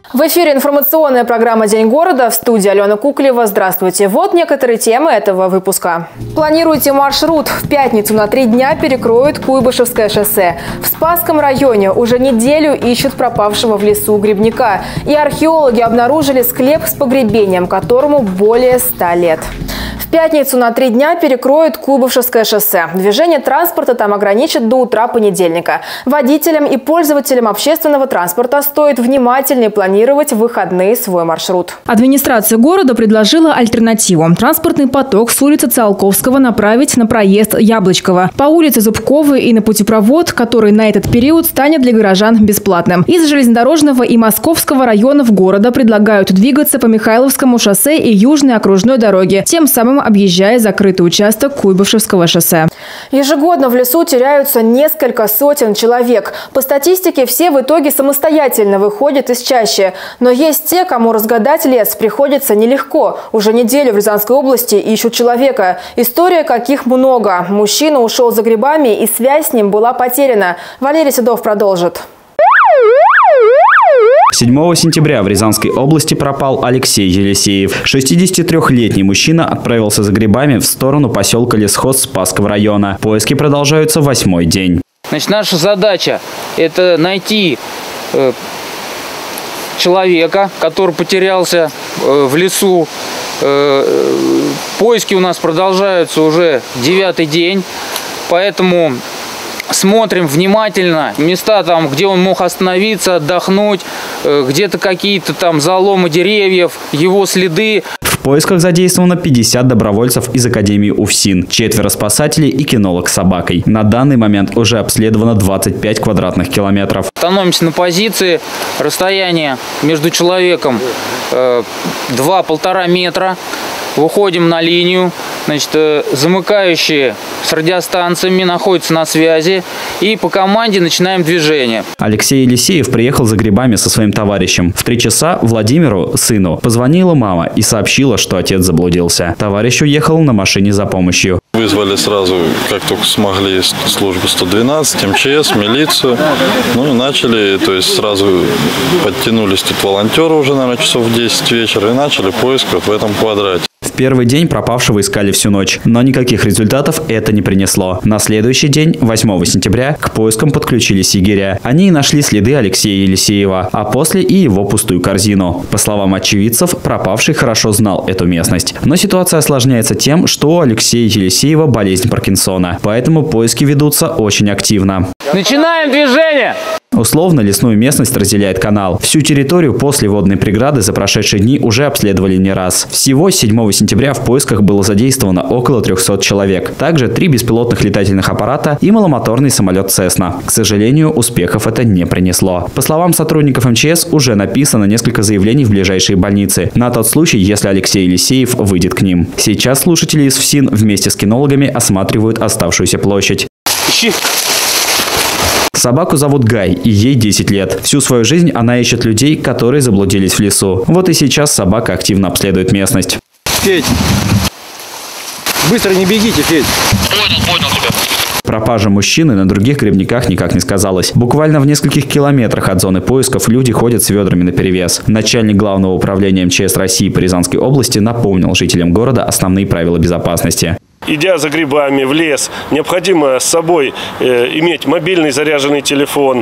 В эфире информационная программа «День города». В студии Алена Куклева. Здравствуйте. Вот некоторые темы этого выпуска. Планируйте маршрут. В пятницу на 3 дня перекроют Куйбышевское шоссе. В Спасском районе уже неделю ищут пропавшего в лесу грибника. И археологи обнаружили склеп с погребением, которому более 100 лет. В пятницу на 3 дня перекроют Куйбышевское шоссе. Движение транспорта там ограничат до утра понедельника. Водителям и пользователям общественного транспорта стоит внимательнее планировать в выходные свой маршрут. Администрация города предложила альтернативу. Транспортный поток с улицы Циолковского направить на проезд Яблочкова, по улице Зубковой и на путепровод, который на этот период станет для горожан бесплатным. Из железнодорожного и Московского районов города предлагают двигаться по Михайловскому шоссе и Южной окружной дороге, тем самым объезжая закрытый участок Куйбышевского шоссе. Ежегодно в лесу теряются несколько сотен человек. По статистике, все в итоге самостоятельно выходят из чащи. Но есть те, кому разгадать лес приходится нелегко. Уже неделю в Рязанской области ищут человека. История каких много. Мужчина ушел за грибами, и связь с ним была потеряна. Валерий Седов продолжит. 7 сентября в Рязанской области пропал Алексей Елисеев. 63-летний мужчина отправился за грибами в сторону поселка Лесхоз Спасского района. Поиски продолжаются 8-й день. Значит, наша задача – это найти человека, который потерялся в лесу. Поиски у нас продолжаются уже 9-й день, поэтому смотрим внимательно места, там, где он мог остановиться, отдохнуть, где-то какие-то там заломы деревьев, его следы. В поисках задействовано 50 добровольцев из Академии УФСИН, 4 спасателей и кинолог с собакой. На данный момент уже обследовано 25 квадратных километров. Становимся на позиции, расстояние между человеком 2–1,5 метра. Выходим на линию, значит, замыкающие с радиостанциями находятся на связи, и по команде начинаем движение. Алексей Елисеев приехал за грибами со своим товарищем. В 3 часа Владимиру, сыну, позвонила мама и сообщила, что отец заблудился. Товарищ уехал на машине за помощью. Вызвали сразу, как только смогли, службу 112, МЧС, милицию. Ну и начали, то есть сразу подтянулись тут волонтеры уже, наверное, часов в 10 вечера, и начали поиск вот в этом квадрате. В первый день пропавшего искали всю ночь, но никаких результатов это не принесло. На следующий день, 8 сентября, к поискам подключились егеря. Они и нашли следы Алексея Елисеева, а после и его пустую корзину. По словам очевидцев, пропавший хорошо знал эту местность. Но ситуация осложняется тем, что у Алексея Елисеева болезнь Паркинсона, поэтому поиски ведутся очень активно. Начинаем движение! Условно лесную местность разделяет канал. Всю территорию после водной преграды за прошедшие дни уже обследовали не раз. Всего 7 сентября в поисках было задействовано около 300 человек. Также 3 беспилотных летательных аппарата и маломоторный самолет «Цесна». К сожалению, успехов это не принесло. По словам сотрудников МЧС, уже написано несколько заявлений в ближайшие больницы на тот случай, если Алексей Елисеев выйдет к ним. Сейчас слушатели из ФСИН вместе с кинологами осматривают оставшуюся площадь. Ищи. Собаку зовут Гай, и ей 10 лет. Всю свою жизнь она ищет людей, которые заблудились в лесу. Вот и сейчас собака активно обследует местность. Федь, быстро не бегите, Федь. Понял тебя. Пропажа мужчины на других грибниках никак не сказалась. Буквально в нескольких километрах от зоны поисков люди ходят с ведрами наперевес. Начальник Главного управления МЧС России по Рязанской области напомнил жителям города основные правила безопасности. Идя за грибами в лес, необходимо с собой иметь мобильный заряженный телефон,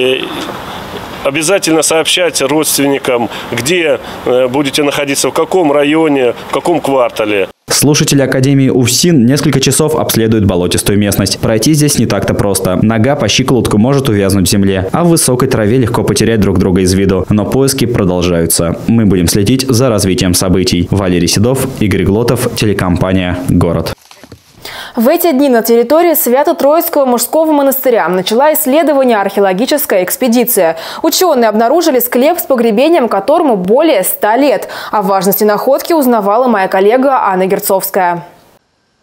обязательно сообщать родственникам, где будете находиться, в каком районе, в каком квартале. Слушатели Академии УФСИН несколько часов обследуют болотистую местность. Пройти здесь не так-то просто. Нога по щиколотку может увязнуть в земле, а в высокой траве легко потерять друг друга из виду. Но поиски продолжаются. Мы будем следить за развитием событий. Валерий Седов, Игорь Глотов, телекомпания «Город». В эти дни на территории Свято-Троицкого мужского монастыря начала исследование археологическая экспедиция. Ученые обнаружили склеп с погребением, которому более 100 лет. О важности находки узнавала моя коллега Анна Герцовская.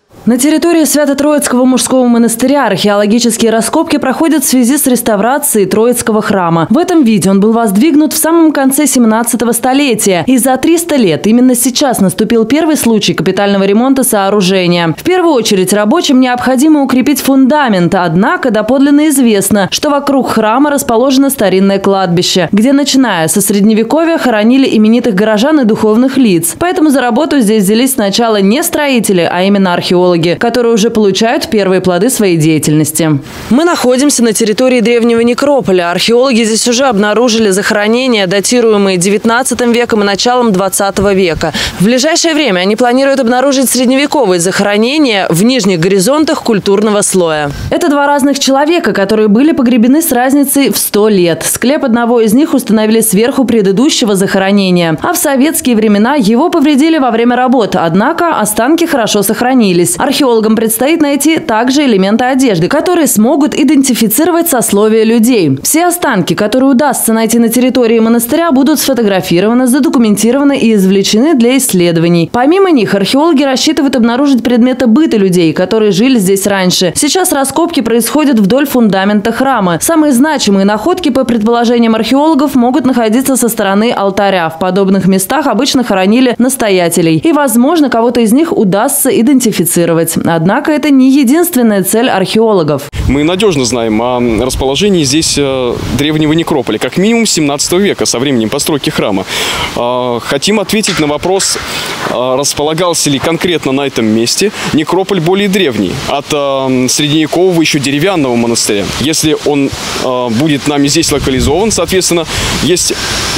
На территории Свято-Троицкого мужского монастыря археологические раскопки проходят в связи с реставрацией Троицкого храма. В этом виде он был воздвигнут в самом конце 17-го столетия. И за 300 лет именно сейчас наступил первый случай капитального ремонта сооружения. В первую очередь рабочим необходимо укрепить фундамент. Однако доподлинно известно, что вокруг храма расположено старинное кладбище, где, начиная со Средневековья, хоронили именитых горожан и духовных лиц. Поэтому за работу здесь взялись сначала не строители, а именно археологи, которые уже получают первые плоды своей деятельности. Мы находимся на территории древнего некрополя. Археологи здесь уже обнаружили захоронения, датируемые 19 веком и началом 20 века. В ближайшее время они планируют обнаружить средневековые захоронения в нижних горизонтах культурного слоя. Это два разных человека, которые были погребены с разницей в 100 лет. Склеп одного из них установили сверху предыдущего захоронения, а в советские времена его повредили во время работ, однако останки хорошо сохранились. Археологам предстоит найти также элементы одежды, которые смогут идентифицировать сословие людей. Все останки, которые удастся найти на территории монастыря, будут сфотографированы, задокументированы и извлечены для исследований. Помимо них, археологи рассчитывают обнаружить предметы быта людей, которые жили здесь раньше. Сейчас раскопки происходят вдоль фундамента храма. Самые значимые находки, по предположениям археологов, могут находиться со стороны алтаря. В подобных местах обычно хоронили настоятелей. И, возможно, кого-то из них удастся идентифицировать. Однако это не единственная цель археологов. Мы надежно знаем о расположении здесь древнего некрополя, как минимум 17 века, со временем постройки храма. Хотим ответить на вопрос, располагался ли конкретно на этом месте некрополь более древний, от средневекового еще деревянного монастыря. Если он будет нами здесь локализован, соответственно, есть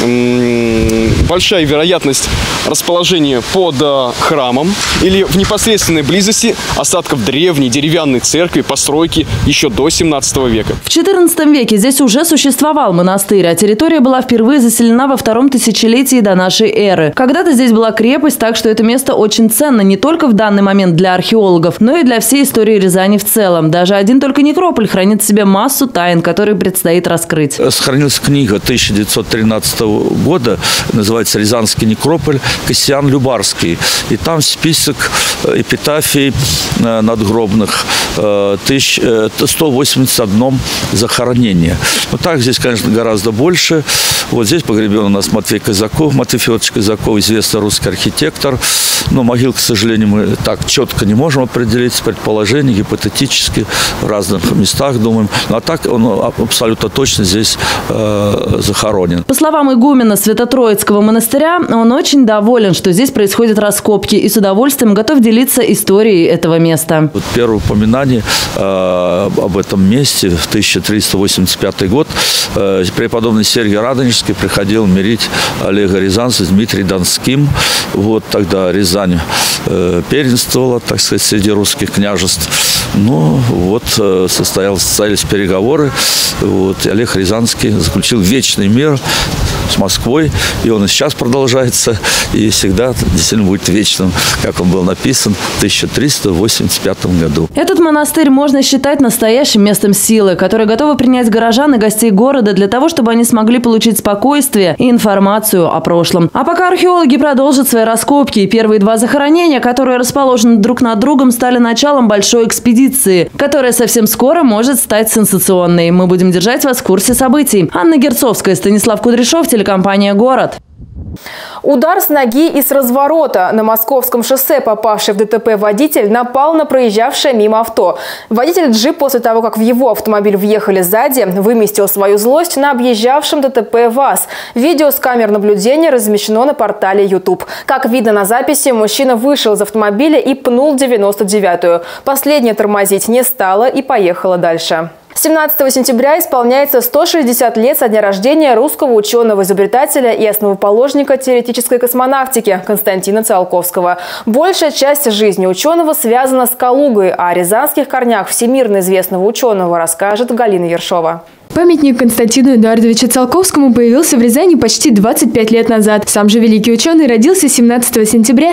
большая вероятность расположения под храмом или в непосредственной близости остатков древней деревянной церкви, постройки еще до 17 века. В XIV веке здесь уже существовал монастырь, а территория была впервые заселена во втором тысячелетии до нашей эры. Когда-то здесь была крепость, так что это место очень ценно не только в данный момент для археологов, но и для всей истории Рязани в целом. Даже один только некрополь хранит в себе массу тайн, которые предстоит раскрыть. Сохранилась книга 1913 года, называется «Рязанский некрополь», Кассиан Любарский. И там список эпитафий надгробных, 181 захоронение. Но так здесь, конечно, гораздо больше. Вот здесь погребен у нас Матвей Казаков, Матвей Федорович Казаков, известный русский архитектор. Но могил, к сожалению, мы так четко не можем определить, предположения гипотетически в разных местах, думаем. А так он абсолютно точно здесь захоронен. По словам игумена Свято-Троицкого монастыря, он очень доволен, что здесь происходят раскопки, и с удовольствием готов делиться историей этого места. Вот первое упоминание об этом месте в 1385 год преподобный Сергий Радонежский приходил мирить Олега Рязанца с Дмитрием Донским. Вот тогда Рязань первенствовала, так сказать, среди русских княжеств. Ну, вот состоялись переговоры. Вот, и Олег Рязанский заключил вечный мир с Москвой, и он и сейчас продолжается, и всегда действительно будет вечным, как он был написан в 1385 году. Этот монастырь можно считать настоящим местом силы, которое готово принять горожан и гостей города для того, чтобы они смогли получить спокойствие и информацию о прошлом. А пока археологи продолжат свои раскопки, и первые два захоронения, которые расположены друг над другом, стали началом большой экспедиции, которая совсем скоро может стать сенсационной. Мы будем держать вас в курсе событий. Анна Герцовская, Станислав Кудряшов, телекомпания «Город». Удар с ноги и с разворота. На Московском шоссе попавший в ДТП водитель напал на проезжавшее мимо авто. Водитель джип после того, как в его автомобиль въехали сзади, выместил свою злость на объезжавшем ДТП ВАЗ. Видео с камер наблюдения размещено на портале YouTube. Как видно на записи, мужчина вышел из автомобиля и пнул 99-ю. Последняя тормозить не стала и поехала дальше. 17 сентября исполняется 160 лет со дня рождения русского ученого-изобретателя и основоположника теоретической космонавтики Константина Циолковского. Большая часть жизни ученого связана с Калугой, а о рязанских корнях всемирно известного ученого расскажет Галина Ершова. Памятник Константину Эдуардовичу Циолковскому появился в Рязани почти 25 лет назад. Сам же великий ученый родился 17 сентября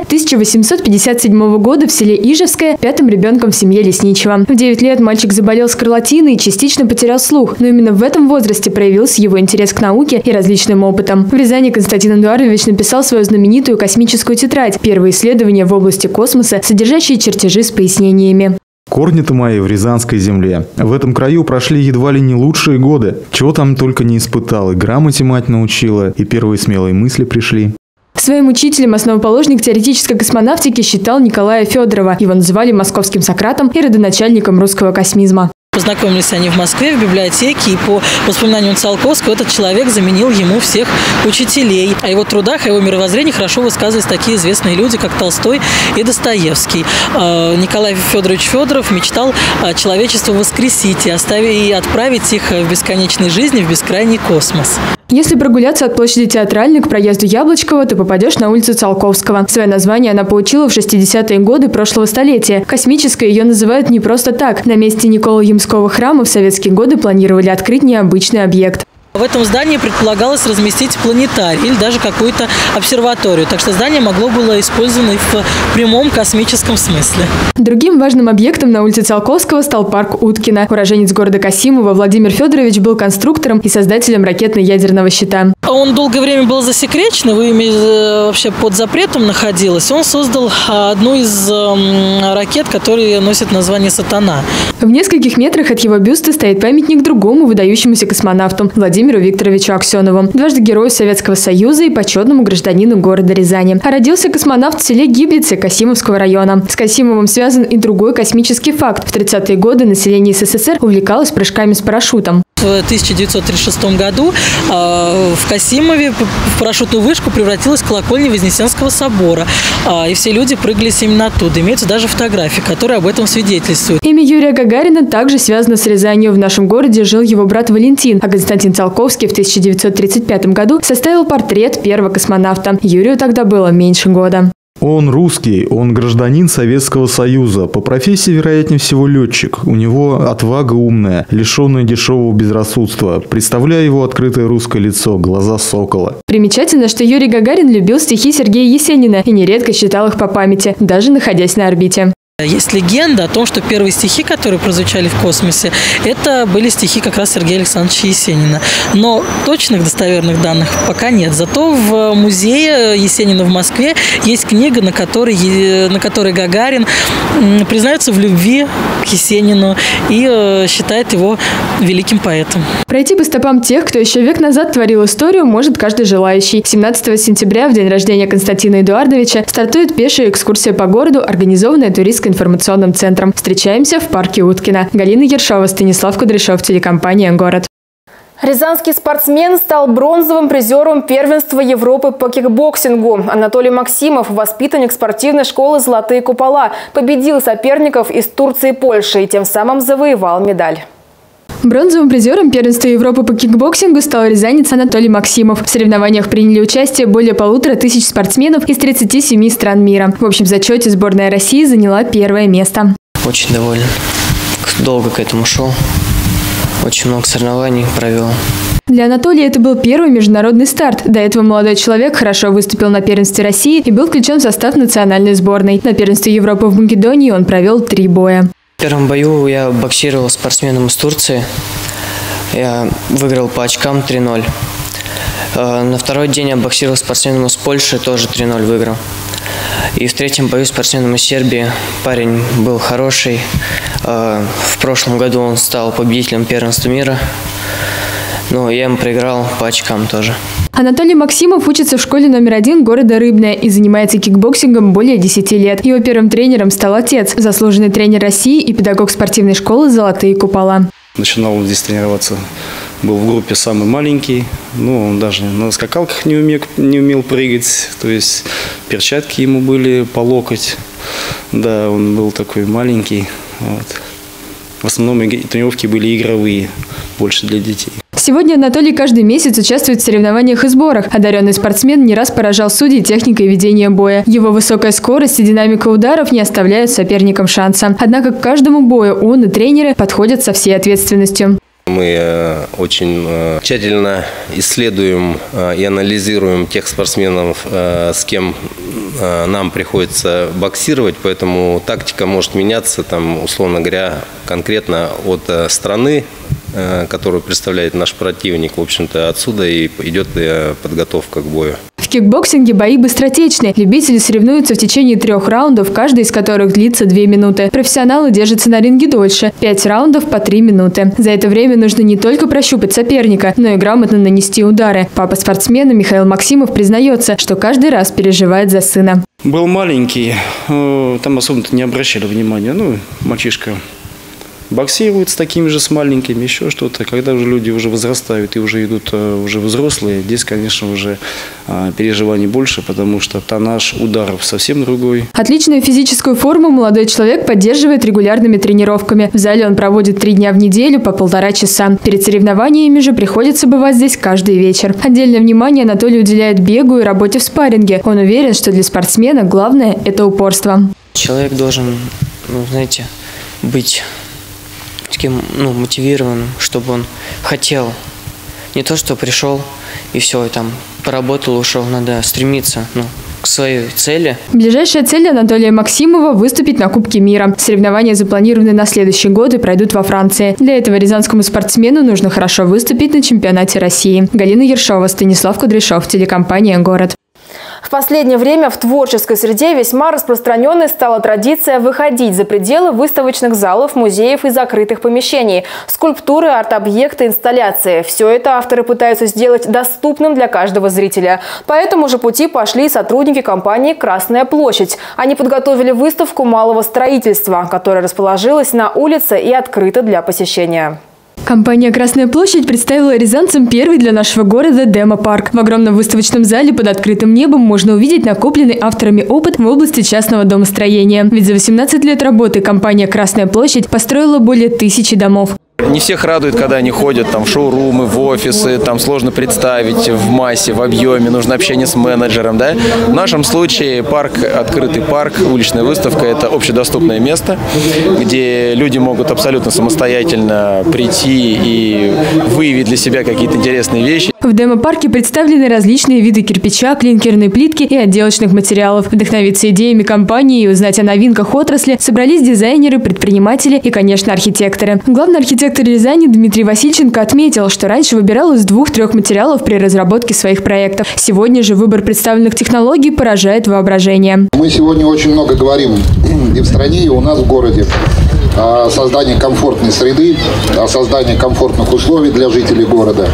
1857 года в селе Ижевское, пятым ребенком в семье лесничего. В 9 лет мальчик заболел скарлатиной и частично потерял слух, но именно в этом возрасте проявился его интерес к науке и различным опытам. В Рязани Константин Эдуардович написал свою знаменитую космическую тетрадь «Первые исследования в области космоса», содержащие чертежи с пояснениями. Корни-то мои в Рязанской земле. В этом краю прошли едва ли не лучшие годы. Чего там только не испытал. И грамоте мать научила, и первые смелые мысли пришли. Своим учителем основоположник теоретической космонавтики считал Николая Федорова. Его называли московским Сократом и родоначальником русского космизма. Познакомились они в Москве, в библиотеке, и по воспоминаниям Циолковского этот человек заменил ему всех учителей. О его трудах, о его мировоззрении хорошо высказывались такие известные люди, как Толстой и Достоевский. Николай Федорович Федоров мечтал человечество воскресить и отправить их в бесконечной жизни, в бескрайний космос. Если прогуляться от площади Театральной к проезду Яблочкова, то попадешь на улицу Циолковского. Свое название она получила в 60-е годы прошлого столетия. Космической ее называют не просто так. На месте Николо-Ямского храма в советские годы планировали открыть необычный объект. В этом здании предполагалось разместить планетарий или даже какую-то обсерваторию. Так что здание могло было использовано в прямом космическом смысле. Другим важным объектом на улице Циолковского стал парк Уткина. Уроженец города Касимова Владимир Федорович был конструктором и создателем ракетно-ядерного щита. Он долгое время был засекречен, вообще под запретом находилась. Он создал одну из ракет, которые носят название «Сатана». В нескольких метрах от его бюста стоит памятник другому выдающемуся космонавту Владимиру Викторовичу Аксенову, дважды Герою Советского Союза и почетному гражданину города Рязани. А родился космонавт в селе Гиблицы Касимовского района. С Касимовым связан и другой космический факт. В 30-е годы население СССР увлекалось прыжками с парашютом. В 1936 году в Касимове в парашютную вышку превратилась колокольня Вознесенского собора. И все люди прыгались именно оттуда. Имеются даже фотографии, которые об этом свидетельствуют. Имя Юрия Гагарина также связано с Рязанью. В нашем городе жил его брат Валентин, а Константин Циолковский в 1935 году составил портрет первого космонавта. Юрию тогда было меньше года. Он русский, он гражданин Советского Союза. По профессии, вероятнее всего, летчик. У него отвага умная, лишенная дешевого безрассудства. Представляю его открытое русское лицо, глаза сокола. Примечательно, что Юрий Гагарин любил стихи Сергея Есенина и нередко читал их по памяти, даже находясь на орбите. Есть легенда о том, что первые стихи, которые прозвучали в космосе, это были стихи как раз Сергея Александровича Есенина. Но точных достоверных данных пока нет. Зато в музее Есенина в Москве есть книга, на которой Гагарин признается в любви к Есенину и считает его великим поэтом. Пройти по стопам тех, кто еще век назад творил историю, может каждый желающий. 17 сентября, в день рождения Константина Эдуардовича, стартует пешая экскурсия по городу, организованная туристско-информационным центром. Встречаемся в парке Уткина. Галина Ершова, Станислав Кудряшов, телекомпания «Город». Рязанский спортсмен стал бронзовым призером первенства Европы по кикбоксингу. Анатолий Максимов, воспитанник спортивной школы «Золотые купола», победил соперников из Турции и Польши и тем самым завоевал медаль. Бронзовым призером первенства Европы по кикбоксингу стал рязанец Анатолий Максимов. В соревнованиях приняли участие более 1500 спортсменов из 37 стран мира. В общем зачете сборная России заняла первое место. Очень доволен. Долго к этому шел. Очень много соревнований провел. Для Анатолия это был первый международный старт. До этого молодой человек хорошо выступил на первенстве России и был включен в состав национальной сборной. На первенстве Европы в Македонии он провел 3 боя. В первом бою я боксировал спортсменом из Турции. Я выиграл по очкам 3-0. На второй день я боксировал спортсменом из Польши, тоже 3-0 выиграл. И в третьем бою спортсменом из Сербии. Парень был хороший. В прошлом году он стал победителем первенства мира. Но я ему проиграл по очкам тоже. Анатолий Максимов учится в школе номер 1 города Рыбное и занимается кикбоксингом более 10 лет. Его первым тренером стал отец, заслуженный тренер России и педагог спортивной школы «Золотые купола». Начинал здесь тренироваться, был в группе самый маленький, он даже на скакалках не умел прыгать, то есть перчатки ему были по локоть. Да, он был такой маленький. Вот. В основном тренировки были игровые, больше для детей. Сегодня Анатолий каждый месяц участвует в соревнованиях и сборах. Одаренный спортсмен не раз поражал судей техникой ведения боя. Его высокая скорость и динамика ударов не оставляют соперникам шанса. Однако к каждому бою он и тренеры подходят со всей ответственностью. Мы очень тщательно исследуем и анализируем тех спортсменов, с кем нам приходится боксировать, поэтому тактика может меняться, там, условно говоря, конкретно от страны, которую представляет наш противник. В общем-то, отсюда и идет подготовка к бою. В кикбоксинге бои быстротечные. Любители соревнуются в течение 3 раундов, каждый из которых длится 2 минуты. Профессионалы держатся на ринге дольше – 5 раундов по 3 минуты. За это время нужно не только прощупать соперника, но и грамотно нанести удары. Папа спортсмена Михаил Максимов признается, что каждый раз переживает за сына. Был маленький, там особо-то не обращали внимания. Мальчишка боксируют с такими же, с маленькими, еще что-то. Когда уже люди уже возрастают и уже идут уже взрослые, здесь, конечно, уже переживаний больше, потому что тоннаж ударов совсем другой. Отличную физическую форму молодой человек поддерживает регулярными тренировками. В зале он проводит 3 дня в неделю по 1,5 часа. Перед соревнованиями же приходится бывать здесь каждый вечер. Отдельное внимание Анатолий уделяет бегу и работе в спарринге. Он уверен, что для спортсмена главное – это упорство. Человек должен, быть таким мотивированным, чтобы он хотел. Не то, что пришел и все, и там поработал, ушел. Надо стремиться к своей цели. Ближайшая цель Анатолия Максимова – выступить на Кубке мира. Соревнования запланированы на следующий год и пройдут во Франции. Для этого рязанскому спортсмену нужно хорошо выступить на чемпионате России. Галина Ершова, Станислав Кудряшов, телекомпания «Город». В последнее время в творческой среде весьма распространенной стала традиция выходить за пределы выставочных залов, музеев и закрытых помещений. Скульптуры, арт-объекты, инсталляции – все это авторы пытаются сделать доступным для каждого зрителя. По этому же пути пошли сотрудники компании «Красная площадь». Они подготовили выставку малого строительства, которая расположилась на улице и открыта для посещения. Компания «Красная площадь» представила рязанцам первый для нашего города демо-парк. В огромном выставочном зале под открытым небом можно увидеть накопленный авторами опыт в области частного домостроения. Ведь за 18 лет работы компания «Красная площадь» построила более 1000 домов. Не всех радует, когда они ходят в шоурумы, в офисы, там сложно представить в массе, в объеме, нужно общение с менеджером. Да? В нашем случае парк, открытый парк, уличная выставка – это общедоступное место, где люди могут абсолютно самостоятельно прийти и выявить для себя какие-то интересные вещи. В демо-парке представлены различные виды кирпича, клинкерной плитки и отделочных материалов. Вдохновиться идеями компании и узнать о новинках отрасли собрались дизайнеры, предприниматели и, конечно, архитекторы. Главный архитектор Рязани Дмитрий Васильченко отметил, что раньше выбирал из 2-3 материалов при разработке своих проектов. Сегодня же выбор представленных технологий поражает воображение. Мы сегодня очень много говорим и в стране, и у нас в городе о создании комфортной среды, о создании комфортных условий для жителей города.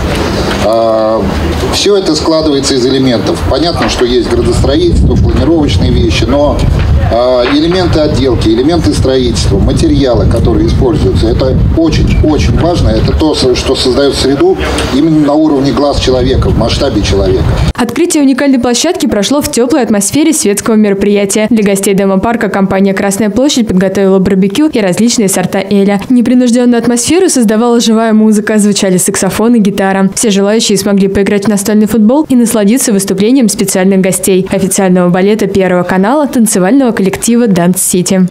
Все это складывается из элементов. Понятно, что есть градостроительство, планировочные вещи, но элементы отделки, элементы строительства, материалы, которые используются, это очень важно. Это то, что создает среду именно на уровне глаз человека, в масштабе человека. Открытие уникальной площадки прошло в теплой атмосфере светского мероприятия. Для гостей демо-парка компания «Красная площадь» подготовила барбекю и различные сорта эля. Непринужденную атмосферу создавала живая музыка, звучали саксофон и гитара. Все желающие смогли поиграть в настольный футбол и насладиться выступлением специальных гостей – официального балета Первого канала, танцевального коллектива «Данс Сити».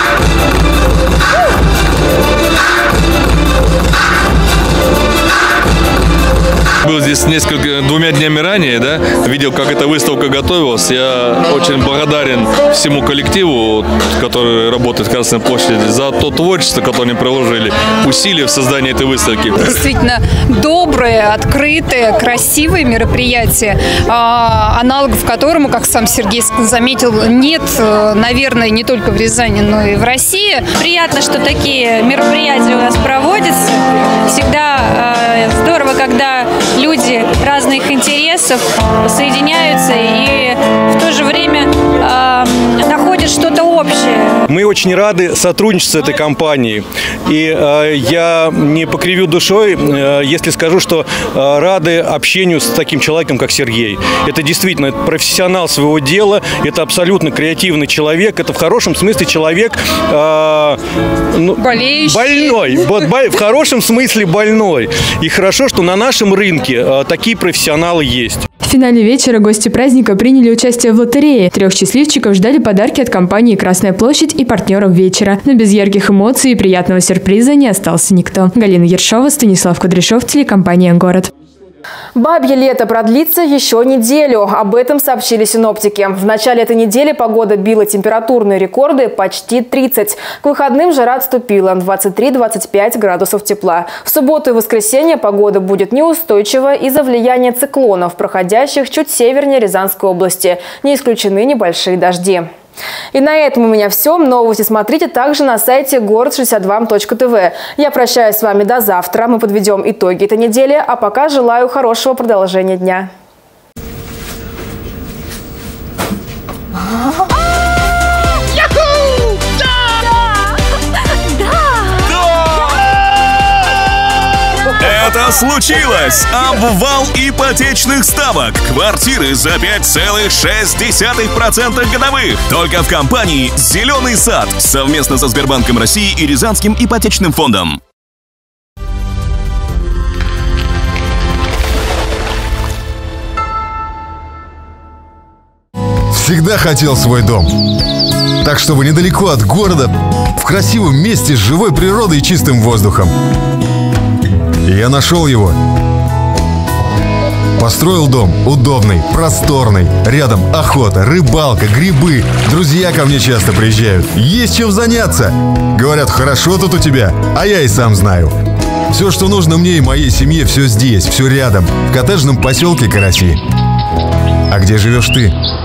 Был здесь 2 днями ранее, да, видел, как эта выставка готовилась. Я очень благодарен всему коллективу, который работает в Красной площади, за то творчество, которое они приложили, усилия в создании этой выставки. Действительно добрые, открытые, красивые мероприятия, аналогов которому, как сам Сергей заметил, нет, наверное, не только в Рязани, но и в России. Приятно, что такие мероприятия у нас проводятся. Всегда здорово, когда люди разных интересов соединяются и в то же время находят что-то общее. Мы очень рады сотрудничеству с этой компанией. И я не покривлю душой, если скажу, что рады общению с таким человеком, как Сергей. Это действительно профессионал своего дела, это абсолютно креативный человек, это в хорошем смысле человек больной. В хорошем смысле больной. И хорошо, что на нашем рынке такие профессионалы есть. В финале вечера гости праздника приняли участие в лотерее. 3 счастливчиков ждали подарки от компании «Красная площадь» и партнеров вечера. Но без ярких эмоций и приятного сюрприза не остался никто. Галина Ершова, Станислав Кудряшов, телекомпания «Город». Бабье лето продлится еще неделю. Об этом сообщили синоптики. В начале этой недели погода била температурные рекорды почти 30. К выходным жара отступила – 23-25 градусов тепла. В субботу и воскресенье погода будет неустойчива из-за влияния циклонов, проходящих чуть севернее Рязанской области. Не исключены небольшие дожди. И на этом у меня все. Новости смотрите также на сайте город62.тв. Я прощаюсь с вами до завтра. Мы подведем итоги этой недели. А пока желаю хорошего продолжения дня. Это случилось! Обвал ипотечных ставок. Квартиры за 5,6% годовых. Только в компании «Зеленый сад» совместно со Сбербанком России и Рязанским ипотечным фондом. Всегда хотел свой дом. Так, чтобы недалеко от города, в красивом месте с живой природой и чистым воздухом. Я нашел его. Построил дом удобный, просторный. Рядом охота, рыбалка, грибы. Друзья ко мне часто приезжают. Есть чем заняться. Говорят, хорошо тут у тебя, а я и сам знаю. Все, что нужно мне и моей семье, все здесь, все рядом. В коттеджном поселке Караси. А где живешь ты?